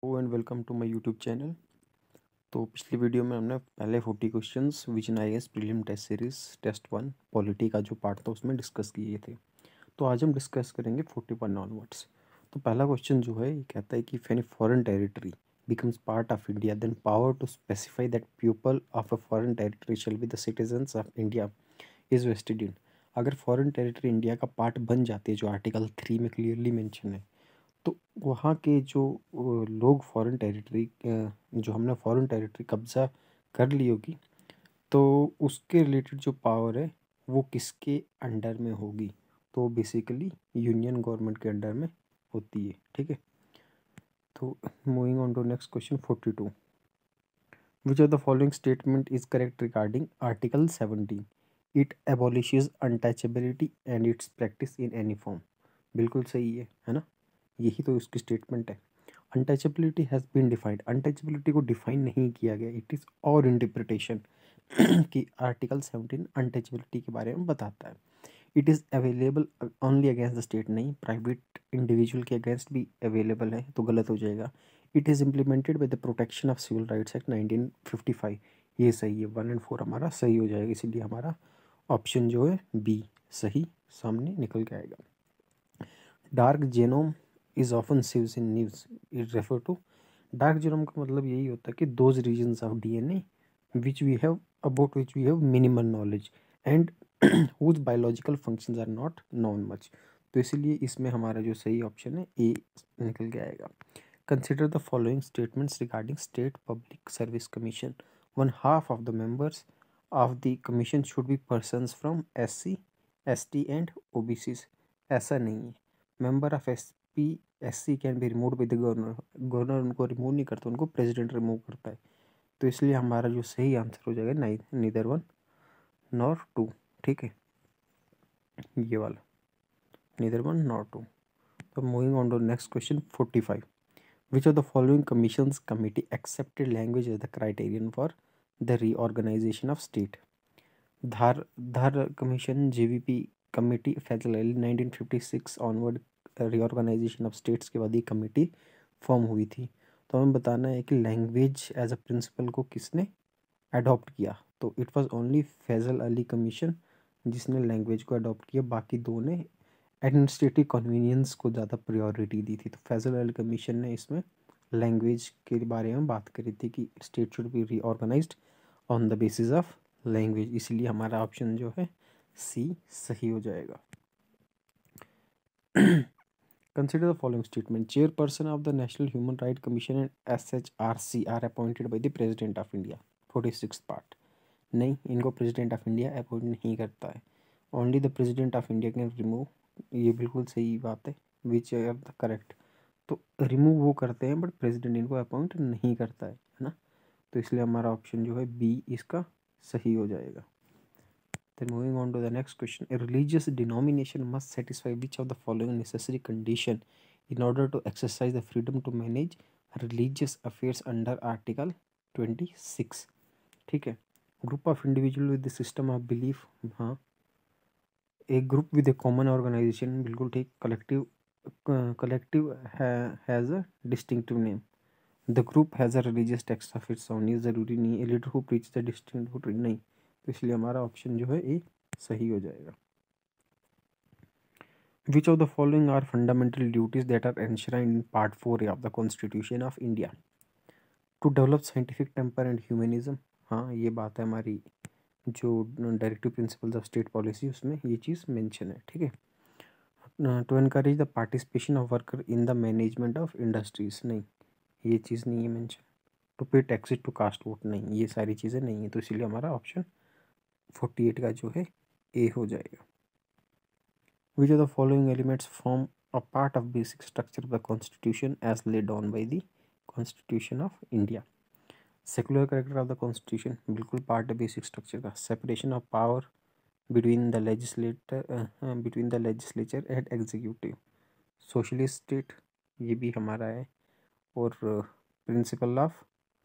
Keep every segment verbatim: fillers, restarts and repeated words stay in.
And welcome to my YouTube channel. तो पिछली video में हमने पहले forty questions which in I S prelim test series test one polity का जो पार्ट था उसमें डिस्कस किए थे। तो आज हम डिस्कस करेंगे फोर्टी वन ऑनवर्ड्स। तो पहला क्वेश्चन जो है ये कहता है कि if any foreign territory becomes part of India, then power to specify that people of a foreign territory shall be the citizens of India is vested in। अगर foreign territory India का part बन जाती है जो article three में clearly mention है, तो वहाँ के जो अ, लोग फॉरेन टेरिटरी जो हमने फॉरेन टेरिटरी कब्जा कर ली होगी, तो उसके रिलेटेड जो पावर है वो किसके अंडर में होगी? तो बेसिकली यूनियन गवर्नमेंट के अंडर में होती है। ठीक है, तो moving on to next question forty two. Which of the following statement is correct regarding article seventeen? It abolishes untouchability and its practice in any form. बिल्कुल सही है है ना, यही तो इसकी स्टेटमेंट है। Untouchability has been defined, untouchability को डिफाइन नहीं किया गया, इट इज़ और इंटरप्रिटेशन कि आर्टिकल सेवनटीन अनटचेबिलिटी के बारे में बताता है। It is available only against the state, नहीं, प्राइवेट इंडिविजुअल के अगेंस्ट भी अवेलेबल है, तो गलत हो जाएगा। It is implemented by the protection of civil rights act nineteen fifty five, ये सही है, वन एंड फोर हमारा सही हो जाएगा, इसीलिए हमारा ऑप्शन जो है बी सही सामने निकल के आएगा। Dark genome is often seen in news, it refer to, dark genome का मतलब यही होता है कि those regions of DNA which we have about which we have minimal knowledge and whose biological functions are not known much। तो इसीलिए इसमें हमारा जो सही ऑप्शन है ए निकल के आएगा। Consider the following statements regarding state public service commission. One half of the members of the commission should be persons from S C S T and O B C. ऐसा नहीं है, member of S P S C can be remove by the governor, governor उनको remove नहीं करता, उनको president remove करता है। तो इसलिए हमारा जो सही आंसर हो जाएगा नाइ नीदर वन नॉर टू। ठीक है, ये वाला नीदर वन नॉर टू। तो moving on to next question forty five. Which of the following commissions committee accepted language as the criterion for the reorganisation of state? Dhar Dhar commission, JVP committee, Fazal Ali nineteen fifty six onward reorganisation of states के बाद ये committee form हुई थी। तो हमें बताना है कि लैंग्वेज एज अ प्रिंसिपल को किसने अडॉप्ट किया? तो it was only Fazal Ali commission जिसने लैंग्वेज को अडॉप्ट किया, बाकी दो ने एडमिनिस्ट्रेटिव कन्वीनियंस को ज़्यादा प्रायोरिटी दी थी। तो फैजल अली कमीशन ने इसमें लैंग्वेज के बारे में बात करी थी कि state should be reorganised on the basis of language, इसलिए हमारा ऑप्शन जो है सी सही हो जाएगा। Consider the following statement. Chairperson of the national human right commission and S H R C are appointed by the president of India. Forty six part, नहीं, इनको president of India appoint नहीं करता है, only the president of India can remove, ये बिल्कुल सही बात है, विच आर द करेक्ट। तो रिमूव वो करते हैं बट प्रेसिडेंट इनको अपॉइंट नहीं करता है, है ना, तो इसलिए हमारा ऑप्शन जो है बी इसका सही हो जाएगा। Then moving on to the next question, a religious denomination must satisfy which of the following necessary condition in order to exercise the freedom to manage religious affairs under article twenty-six? ठीक है, group of individual with the system of belief, हाँ, एक group with a common organisation, बिल्कुल ठीक, collective collective has a distinctive name, the group has a religious text of its own, ये ज़रूरी नहीं है, A leader who preach the distinctive, नहीं, तो इसलिए हमारा ऑप्शन जो है ए सही हो जाएगा। Which of the following are fundamental duties that are enshrined in part four of the constitution of India? To develop scientific temper and humanism, हाँ, ये बात है हमारी जो directive principles of state policy उसमें ये चीज़ मेंशन है। ठीक है, to encourage the participation of worker in the management of industries, नहीं, ये चीज़ नहीं है mention. To pay taxes to cast vote, नहीं, ये सारी चीज़ें नहीं है, तो इसीलिए हमारा ऑप्शन फोर्टी एट का जो है ए हो जाएगा। Which of the following elements form a part of basic structure of the constitution as laid on by the constitution of India? Secular character of the constitution, बिल्कुल part है basic structure का। Separation of power between the legislator between the legislature and executive, socialist state, ये भी हमारा है, और principle of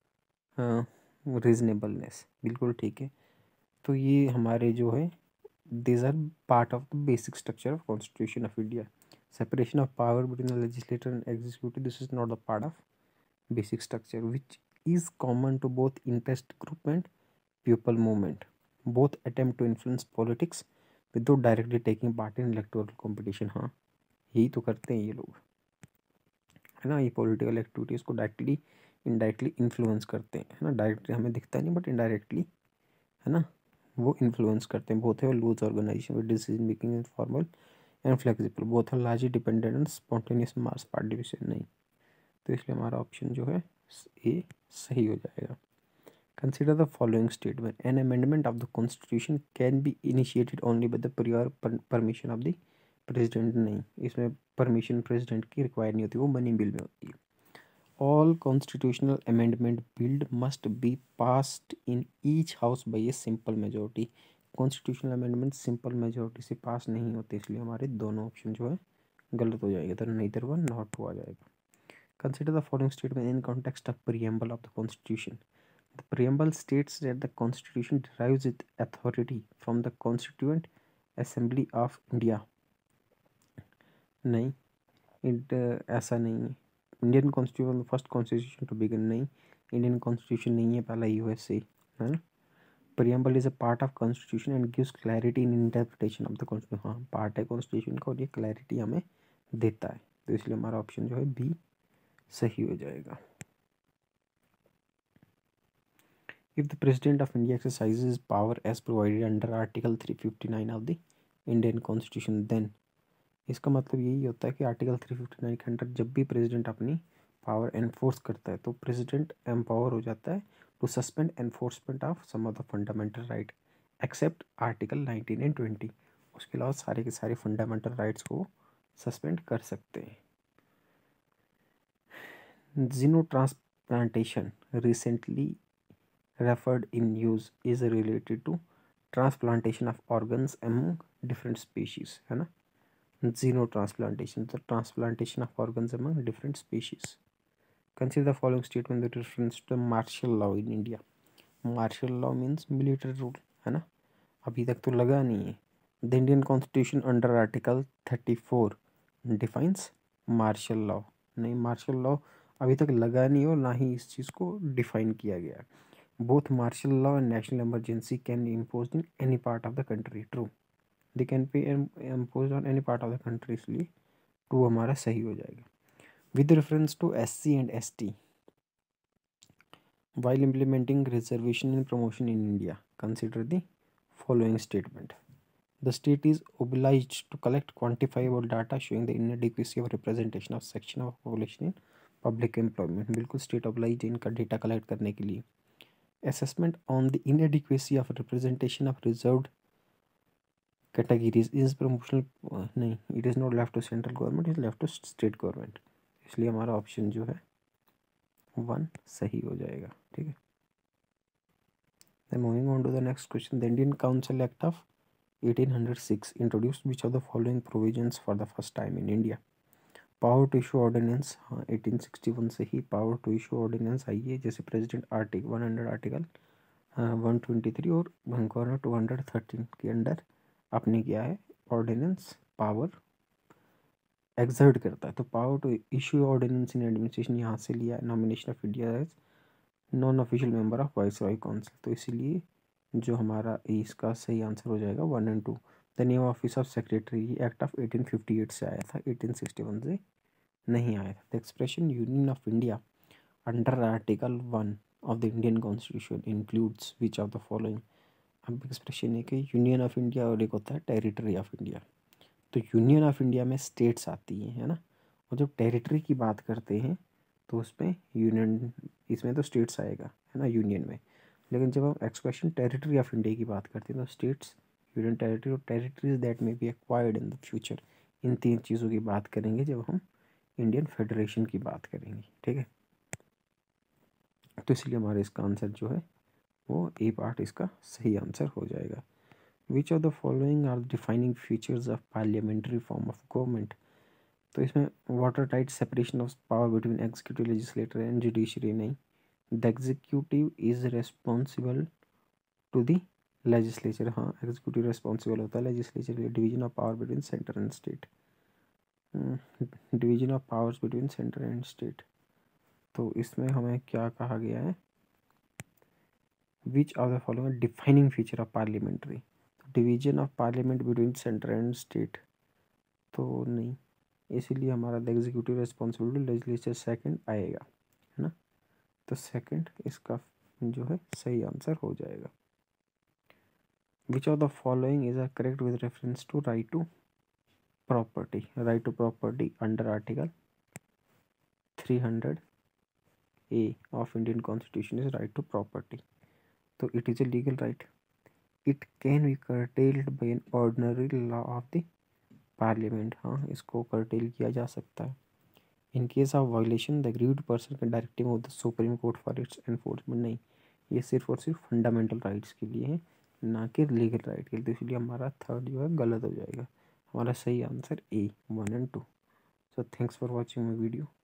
reasonableness, बिल्कुल ठीक है। तो ये हमारे जो है these are part of the basic structure of constitution of India. Separation of power between the legislature and executive, this is not a part of basic structure which is common to both interest group and people movement, both attempt to influence politics without directly taking part in electoral competition. हाँ, यही तो करते हैं ये लोग, है ना। ये पॉलिटिकल एक्टिविटीज़ को डायरेक्टली इनडायरेक्टली इन्फ्लुएंस करते हैं, है ना। डायरेक्टली हमें दिखता नहीं बट इनडायरेक्टली, है ना, वो इन्फ्लुएंस करते हैं। Both have loose organisation with decision making and formal and flexible, both are largely dependent on spontaneous mass participation. नहीं, तो इसलिए हमारा ऑप्शन जो है ए सही हो जाएगा। Consider the following statement, an amendment of the constitution can be initiated only by the prior permission of the president. नहीं, इसमें परमिशन प्रेसिडेंट की रिक्वायर नहीं होती, वो मनी बिल में होती है। All constitutional amendment bill must be passed in each house by a simple majority. Constitutional amendment simple majority से पास नहीं होते, इसलिए हमारे दोनों ऑप्शन जो है गलत हो जाएगा, तो नहीं वन नॉट टू आ जाएगा। Consider the following statement in context of preamble of the constitution. The preamble states that the constitution derives it authority from the constituent assembly of India. नहीं, इट ऐसा नहीं है। Indian constitution first constitution to begin, नहीं, Indian constitution नहीं है, पहला USA, है ना। Preamble is a part of constitution and gives clarity in interpretation of the constitution. हाँ, पार्ट है कॉन्स्टिट्यूशन का और ये क्लैरिटी हमें देता है, तो इसलिए हमारा ऑप्शन जो है बी सही हो जाएगा। If the president of India exercises power as provided under article three fifty nine of the Indian constitution, then, इसका मतलब यही होता है कि आर्टिकल थ्री फिफ्टी नाइन के अंडर जब भी प्रेसिडेंट अपनी पावर एनफोर्स करता है तो प्रेसिडेंट एम्पावर हो जाता है to suspend enforcement of some of the fundamental right except article nineteen and twenty. उसके अलावा सारे के सारे फंडामेंटल राइट्स को सस्पेंड कर सकते हैं। Xenotransplantation recently referred in use is related to transplantation of organs among different species, है ना। Xenotransplantation, the transplantation of organs among different species. Consider the following statement with reference to the martial law in India. Martial law means military rule, है ना। अभी तक तो लगा नहीं है। The Indian Constitution under Article thirty four defines martial law. नहीं, martial law अभी तक लगा नहीं और ना ही इस चीज़ को डिफाइन किया गया। Both martial law and national emergency can be imposed in any part of the country. True. They can be impose on any part of the country, इसलिए टू हमारा सही हो जाएगा। With reference to S C and S T while implementing reservation and promotion in India, consider the following statement. The state is obliged to collect quantifiable data showing the inadequacy of representation of section of population in public employment. बिल्कुल state obliged है इनका data collect करने के लिए। Assessment on the inadequacy of representation of reserved categories is promotional, नहीं, it is not left to central government, it is left to state government, इसलिए हमारा option जो है वन सही हो जाएगा। ठीक है, then moving on to the next question. The Indian Council Act of eighteen oh six introduced which of the following provisions for the first time in India? Power to issue ordinance, हाँ eighteen sixty one से ही power to issue ordinance आई है, जैसे president article one hundred article one twenty three और governor two hundred thirteen के under आपने किया है ऑर्डिनेंस पावर एक्सर्ट करता है। तो power to issue ordinance in administration यहाँ से लिया है, nomination of India as non official member of viceroy council, तो इसीलिए जो हमारा इसका सही आंसर हो जाएगा one and two. The name office of secretary act of eighteen fifty eight से आया था, एटीन सिक्सटी वन से नहीं आया था। The expression union of India under article one of the Indian constitution includes which of the following. अब expression है कि यूनियन ऑफ इंडिया और एक होता है टेरिटरी ऑफ इंडिया। तो यूनियन ऑफ इंडिया में स्टेट्स आती हैं, है ना, और जब टेरिटरी की बात करते हैं तो उसमें यूनियन, इसमें तो स्टेट्स आएगा, है ना, यूनियन में। लेकिन जब हम एक्सप्रेशन टेरिटरी ऑफ इंडिया की बात करते हैं तो स्टेट्स, यूनियन टेरिटरी और territories that may be acquired in the future, इन तीन चीज़ों की बात करेंगे जब हम इंडियन फेडरेशन की बात करेंगे। ठीक है, तो इसलिए हमारा इसका आंसर जो है वो ए पार्ट इसका सही आंसर हो जाएगा। Which of the following are defining features of parliamentary form of government. तो इसमें water tight separation of power between executive legislator and judiciary नहीं। The executive is responsible to the legislature, हाँ executive responsible होता है legislature के लिए। Division of power between centre and state, division of powers between centre and state, तो इसमें हमें क्या कहा गया है, which are the following defining feature of parliamentary, division of parliament between centre and state, तो नहीं, इसीलिए हमारा the executive responsibility legislature second आएगा, है ना। तो सेकंड इसका जो है सही आंसर हो जाएगा। Which of the following is are correct with reference to right to property, right to property under article three hundred A of Indian Constitution is right to property. So it is a legal right. It can be curtailed by an ordinary law of the parliament. हाँ, इसको curtail किया जा सकता है. In case of violation, the aggrieved person can directive of the Supreme Court for its enforcement. नहीं, ये सिर्फ और सिर्फ फंडामेंटल राइट्स के लिए है, ना कि लीगल राइट के लिए। तो इसलिए हमारा थर्ड जो है गलत हो जाएगा। हमारा सही answer A one and two. So thanks for watching my video.